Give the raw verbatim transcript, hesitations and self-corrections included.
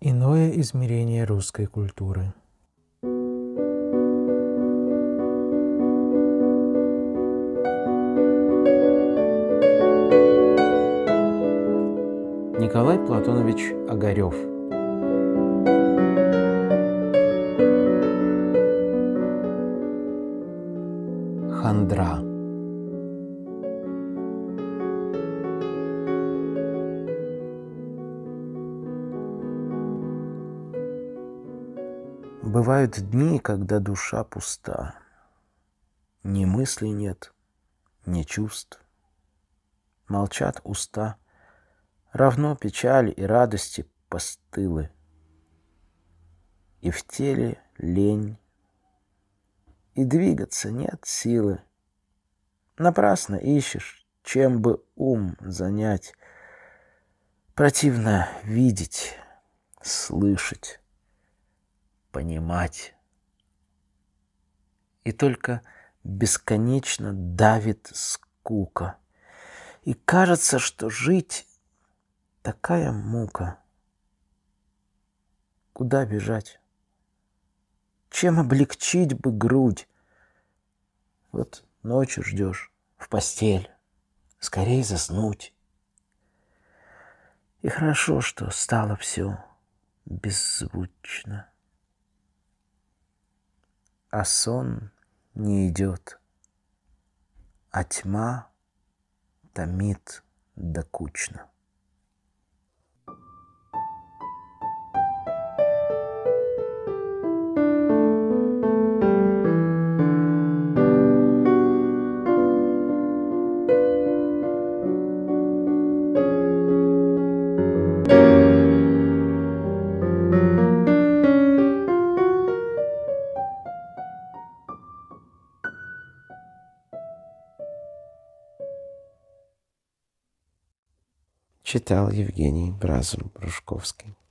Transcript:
Иное измерение русской культуры. Николай Платонович Огарев. Хандра. Бывают дни, когда душа пуста, ни мыслей нет, ни чувств. Молчат уста, равно печали и радости постылы. И в теле лень, и двигаться нет силы. Напрасно ищешь, чем бы ум занять. Противно видеть, слышать, понимать. И только бесконечно давит скука. И кажется, что жить такая мука. Куда бежать? Чем облегчить бы грудь? Вот ночью ждешь в постель, скорее заснуть. И хорошо, что стало все беззвучно. А сон не идет, а тьма томит докучно. Читал Евгений Бразов-Брушковский.